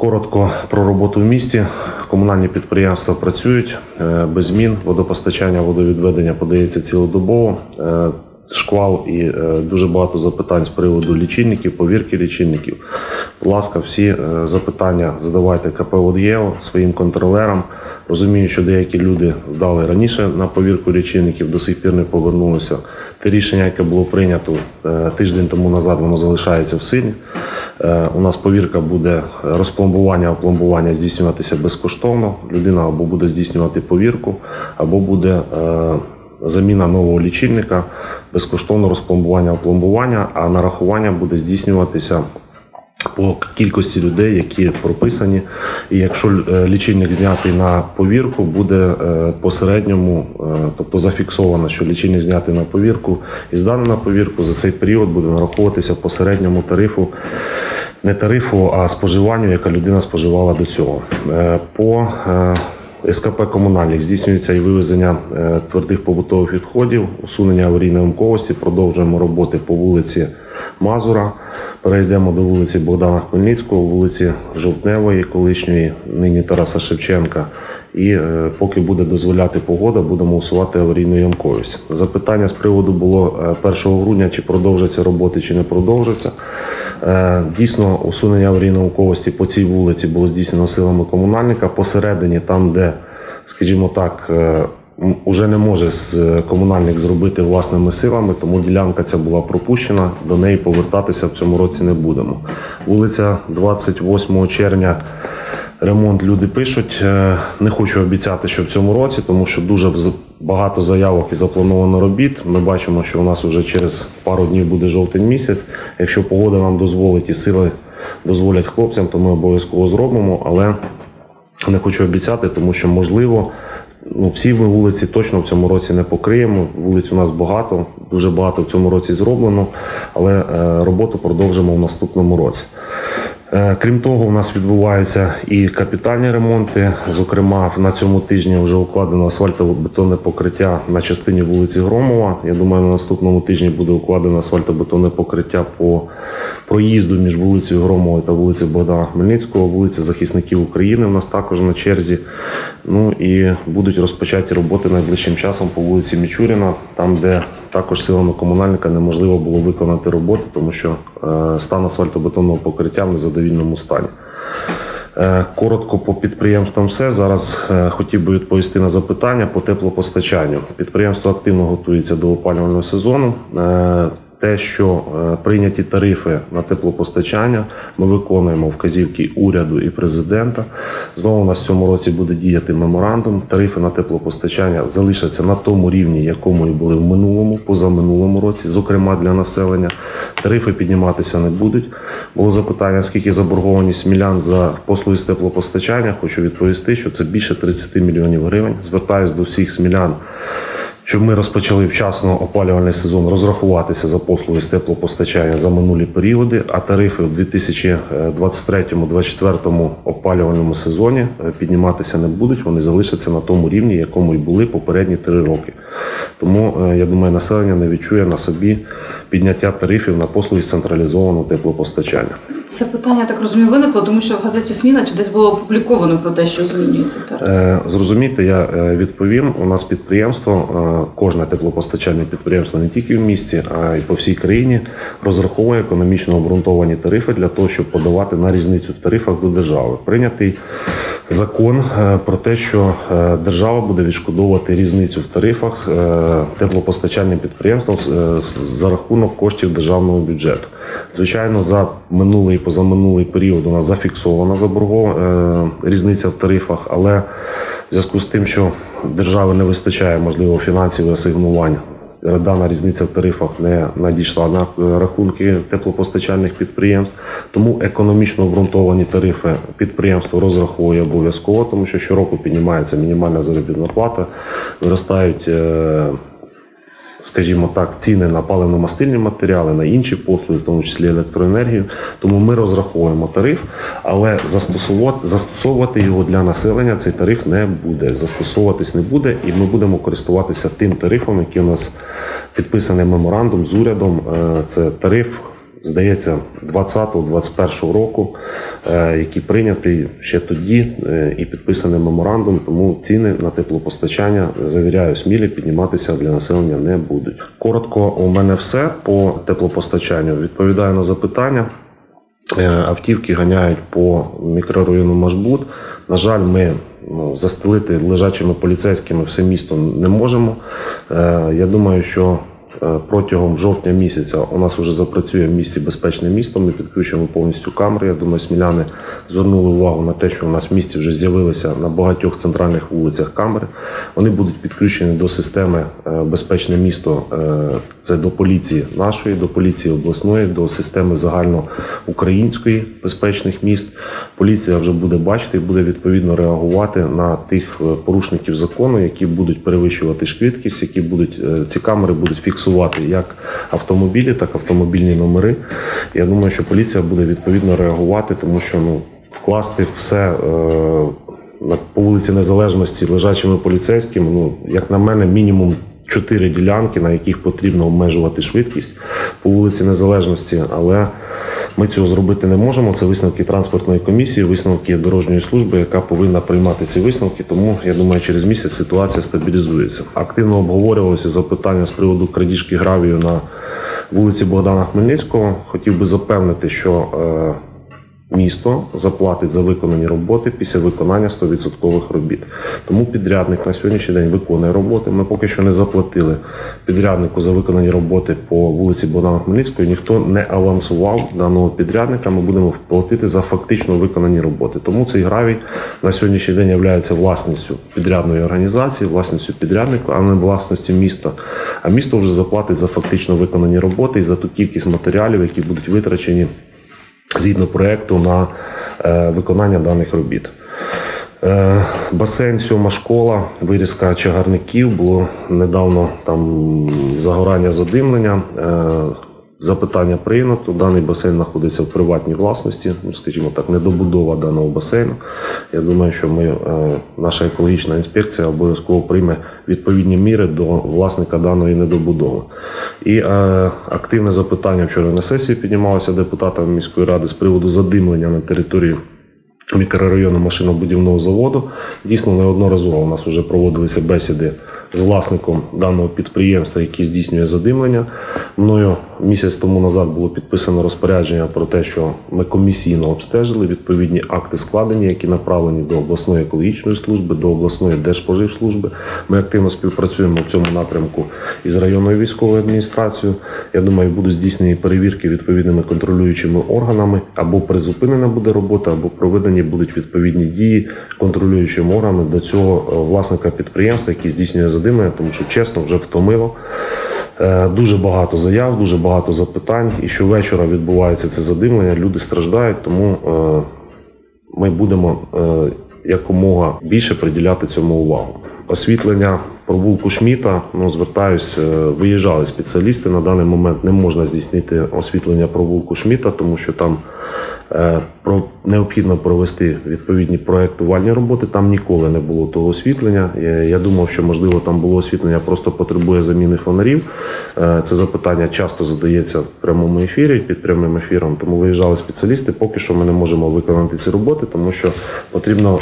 Коротко про роботу в місті. Комунальні підприємства працюють без змін, водопостачання, водовідведення подається цілодобово. Шквал і дуже багато запитань з приводу лічильників, повірки лічильників. Будь ласка, всі запитання задавайте КП «Водієво» своїм контролерам. Розумію, що деякі люди здали раніше на повірку лічильників, до сих пір не повернулися. Те рішення, яке було прийнято тиждень тому назад, воно залишається в силі. У нас повірка буде розпломбування, опломбування здійснюватися безкоштовно. Людина або буде здійснювати повірку, або буде заміна нового лічильника, безкоштовно розпломбування, опломбування, а нарахування буде здійснюватися по кількості людей, які прописані. І якщо лічильник знятий на повірку, буде по середньому, тобто зафіксовано, що лічильник знятий на повірку і зданий на повірку, за цей період буде нараховуватися по середньому тарифу, не тарифу, а споживанню, яка людина споживала до цього. По СКП «Комунальник» здійснюється і вивезення твердих побутових відходів, усунення аварійної ємковості, продовжуємо роботи по вулиці Мазура, перейдемо до вулиці Богдана Хмельницького, вулиці Жовтневої, колишньої, нині Тараса Шевченка. І поки буде дозволяти погода, будемо усувати аварійну ємковість. Запитання з приводу було 1 грудня, чи продовжаться роботи, чи не продовжаться. Дійсно, усунення аварійної ємковості по цій вулиці було здійснено силами комунальника. Посередині, там, де, скажімо так, уже не може комунальник зробити власними силами, тому ділянка ця була пропущена, до неї повертатися в цьому році не будемо. Вулиця 28 червня. Ремонт люди пишуть. Не хочу обіцяти, що в цьому році, тому що дуже багато заявок і заплановано робіт. Ми бачимо, що у нас вже через пару днів буде жовтень місяць. Якщо погода нам дозволить і сили дозволять хлопцям, то ми обов'язково зробимо, але не хочу обіцяти, тому що, можливо, всі ми вулиці точно в цьому році не покриємо. Вулиць у нас багато, дуже багато в цьому році зроблено, але роботу продовжимо в наступному році. Крім того, у нас відбуваються і капітальні ремонти. Зокрема, на цьому тижні вже укладено асфальтобетонне покриття на частині вулиці Громова. Я думаю, на наступному тижні буде укладено асфальтобетонне покриття по проїзду між вулицею Громовою та вулицею Богдана Хмельницького. Вулиця Захисників України у нас також на черзі. Ну і будуть розпочаті роботи найближчим часом по вулиці Мічуріна, там, де також силами комунальника неможливо було виконати роботи, тому що стан асфальтобетонного покриття в незадовільному стані. Коротко по підприємствам все. Зараз хотів би відповісти на запитання по теплопостачанню. Підприємство активно готується до опалювального сезону. Те, що прийняті тарифи на теплопостачання, ми виконуємо вказівки уряду і президента. Знову у нас в цьому році буде діяти меморандум. Тарифи на теплопостачання залишаться на тому рівні, якому і були в минулому, позаминулому році, зокрема для населення. Тарифи підніматися не будуть. Було запитання, скільки заборгованість смілян за послуги з теплопостачання. Хочу відповісти, що це більше 30 мільйонів гривень. Звертаюсь до всіх смілян, щоб ми розпочали вчасно опалювальний сезон, розрахуватися за послуги з теплопостачання за минулі періоди, а тарифи у 2023-2024 опалювальному сезоні підніматися не будуть, вони залишаться на тому рівні, якому і були попередні 3 роки. Тому, я думаю, населення не відчує на собі підняття тарифів на послуги з централізованого теплопостачання. Це питання, так розумію, виникло, тому що в газеті «Сміна» чи десь було опубліковано про те, що змінюється тариф? Зрозумійте, я відповім. У нас підприємство, кожне теплопостачальне підприємство не тільки в місті, а й по всій країні розраховує економічно обґрунтовані тарифи для того, щоб подавати на різницю в тарифах до держави. Прийнятий закон про те, що держава буде відшкодовувати різницю в тарифах теплопостачальним підприємствам за рахунок коштів державного бюджету. Звичайно, за минулий і позаминулий період у нас зафіксована різниця в тарифах, але в зв'язку з тим, що держави не вистачає, можливо, фінансових асигнувань, дана різниця в тарифах не надійшла на рахунки теплопостачальних підприємств. Тому економічно обґрунтовані тарифи підприємство розраховує обов'язково, тому що щороку піднімається мінімальна заробітна плата, виростають, скажімо так, ціни на паливно-мастильні матеріали, на інші послуги, в тому числі електроенергію. Тому ми розраховуємо тариф, але застосовувати його для населення цей тариф не буде. Застосовуватись не буде, і ми будемо користуватися тим тарифом, який у нас підписаний меморандум з урядом. Це тариф здається, 2020-2021 року, який прийнятий ще тоді і підписаний меморандум, тому ціни на теплопостачання, завіряю, смілі підніматися для населення не будуть. Коротко, у мене все по теплопостачанню. Відповідаю на запитання. Автівки ганяють по мікрорайону Машбут. На жаль, ми застелити лежачими поліцейськими все місто не можемо. Я думаю, що протягом жовтня місяця у нас вже запрацює в місті безпечне місто. Ми підключимо повністю камери. Я думаю, сміляни звернули увагу на те, що у нас в місті вже з'явилися на багатьох центральних вулицях камери. Вони будуть підключені до системи безпечне місто. Це до поліції нашої, до поліції обласної, до системи загальноукраїнської безпечних міст. Поліція вже буде бачити і буде відповідно реагувати на тих порушників закону, які будуть перевищувати швидкість, які будуть, ці камери будуть фіксувати як автомобілі, так і автомобільні номери. Я думаю, що поліція буде відповідно реагувати, тому що вкласти все по вулиці Незалежності лежачими поліцейськими, як на мене, мінімум 4 ділянки, на яких потрібно обмежувати швидкість по вулиці Незалежності, але ми цього зробити не можемо. Це висновки транспортної комісії, висновки дорожньої служби, яка повинна приймати ці висновки, тому, я думаю, через місяць ситуація стабілізується. Активно обговорювалося запитання з приводу крадіжки гравію на вулиці Богдана Хмельницького. Хотів би запевнити, що місто заплатить за виконані роботи після виконання 100% робіт. Тому підрядник на сьогоднішній день виконує роботи. Ми поки що не заплатили підряднику за виконані роботи по вулиці Богдана Хмельницького. Ніхто не авансував даного підрядника. Ми будемо платити за фактично виконані роботи. Тому цей гравій на сьогоднішній день є власністю підрядної організації, власністю підрядника, а не власністю міста. А місто вже заплатить за фактично виконані роботи і за ту кількість матеріалів, які будуть витрачені згідно проєкту на виконання даних робіт. Басейн, 7 школа, вирізка чагарників, було недавно там загорання, задимлення. Запитання прийнято. Даний басейн знаходиться в приватній власності, скажімо так, недобудова даного басейну. Я думаю, що наша екологічна інспекція обов'язково прийме відповідні міри до власника даної недобудови. І активне запитання вчора на сесії піднімалося депутатами міської ради з приводу задимлення на території мікрорайону машинобудівного заводу. Дійсно, неодноразово у нас вже проводилися бесіди з власником даного підприємства, який здійснює задимлення. Мною місяць тому назад було підписано розпорядження про те, що ми комісійно обстежили відповідні акти складені, які направлені до обласної екологічної служби, до обласної держспоживслужби. Ми активно співпрацюємо в цьому напрямку із районною військовою адміністрацією. Я думаю, будуть здійснені перевірки відповідними контролюючими органами, або призупинена буде робота, або проведені будуть відповідні дії контролюючим органам до цього власника підприємства, який здійснює задимлення, тому що, чесно, вже втомило. Дуже багато заяв, дуже багато запитань, і щовечора відбувається це задимлення, люди страждають, тому ми будемо якомога більше приділяти цьому увагу. Освітлення провулку Шміта, звертаюсь, виїжджали спеціалісти, на даний момент не можна здійснити освітлення провулку Шміта, тому що там необхідно провести відповідні проєктувальні роботи, там ніколи не було того освітлення. Я думав, що, можливо, там було освітлення, просто потребує заміни фонарів. Це запитання часто задається в прямому ефірі, під прямим ефіром, тому виїжджали спеціалісти. Поки що ми не можемо виконати ці роботи, тому що потрібно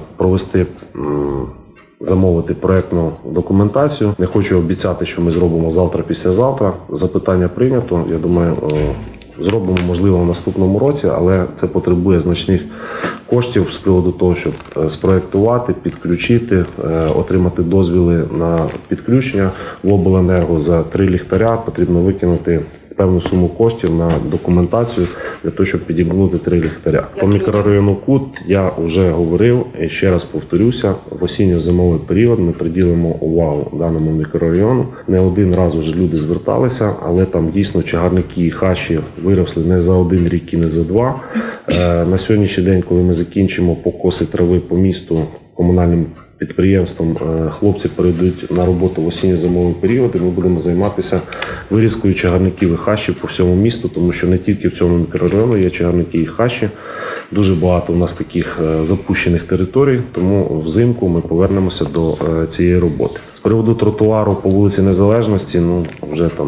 замовити проєктну документацію. Не хочу обіцяти, що ми зробимо завтра-післязавтра. Запитання прийнято, я думаю, зробимо, можливо, в наступному році, але це потребує значних коштів з приводу того, щоб спроєктувати, підключити, отримати дозвіли на підключення. В обленерго за 3 ліхтаря потрібно викинути певну суму коштів на документацію для того, щоб підібнути 3 ліхтаря. По мікрорайону Кут я вже говорив і ще раз повторюся, в осінньо-зимовий період ми приділимо увагу даному мікрорайону. Не один раз вже люди зверталися, але там дійсно чагарники і хащі виросли не за 1 рік і не за 2. На сьогоднішній день, коли ми закінчимо покоси трави по місту комунальним підприємством, хлопці перейдуть на роботу в осінньо-зимовий період, і ми будемо займатися вирізкою чагарників і хащів по всьому місту, тому що не тільки в цьому мікрорайону є чагарники і хащі. Дуже багато у нас таких запущених територій, тому взимку ми повернемося до цієї роботи. З приводу тротуару по вулиці Незалежності, вже там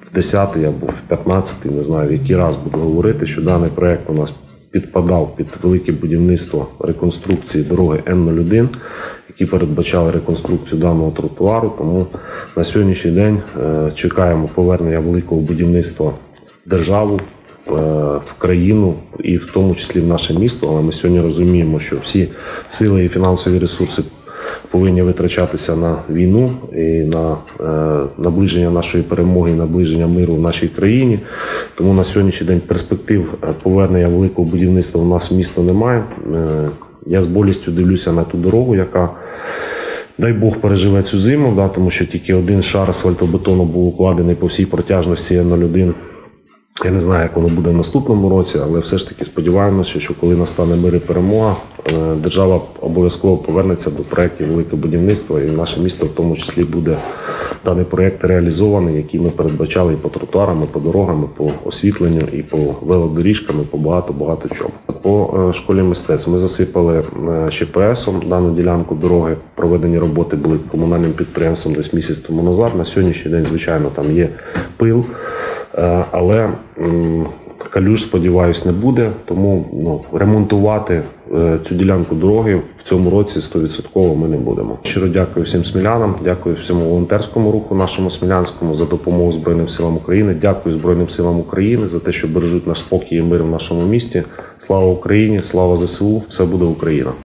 в 10-й або в 15-й, не знаю, в який раз буду говорити, що даний проект у нас підпадав під велике будівництво реконструкції дороги Н-01, які передбачали реконструкцію даного тротуару. Тому на сьогоднішній день чекаємо повернення великого будівництва в державу, в країну і в тому числі в наше місто. Але ми сьогодні розуміємо, що всі сили і фінансові ресурси повинні витрачатися на війну і на наближення нашої перемоги, і наближення миру в нашій країні. Тому на сьогоднішній день перспектив повернення великого будівництва у нас в місто немає. Я з болістю дивлюся на ту дорогу, яка, дай Бог, переживе цю зиму, тому що тільки один шар асфальтобетону був укладений по всій протяжності Н-01. Я не знаю, як воно буде в наступному році, але все ж таки сподіваємося, що коли настане мир і перемога, держава обов'язково повернеться до проєктів велике будівництво, і наше місто в тому числі буде даний проєкт реалізований, який ми передбачали і по тротуарам, і по дорогам, і по освітленню, і по велодоріжкам, і по багато чому. По школі мистецтв ми засипали ЩПС-ом дану ділянку дороги. Проведені роботи були комунальним підприємством десь місяць тому назад. На сьогоднішній день, звичайно, там є пил. Але калюж, сподіваюсь, не буде, тому ремонтувати цю ділянку дороги в цьому році 100% ми не будемо. Щиро дякую всім смілянам, дякую всьому волонтерському руху нашому смілянському за допомогу Збройним силам України. Дякую Збройним силам України за те, що бережуть наш спокій і мир в нашому місті. Слава Україні, слава ЗСУ, все буде Україна.